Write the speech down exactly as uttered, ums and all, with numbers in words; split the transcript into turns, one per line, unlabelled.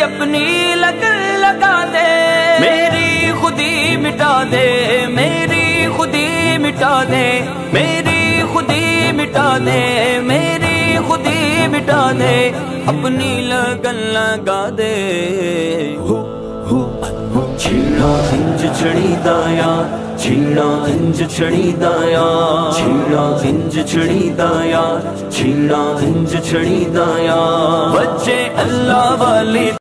अपनी लगन लगा दे, मेरी खुदी मिटा दे, मेरी खुदी मिटा दे, मेरी खुदी मिटा दे, मेरी खुदी मिटा दे, अपनी लगन लगा दे। छीना इंज छड़ी दाया, छीना इंज छड़ी दाया, छीना इंज छड़ी दाया, छीना इंज छड़ी दाया, बच्चे अल्लाह वाली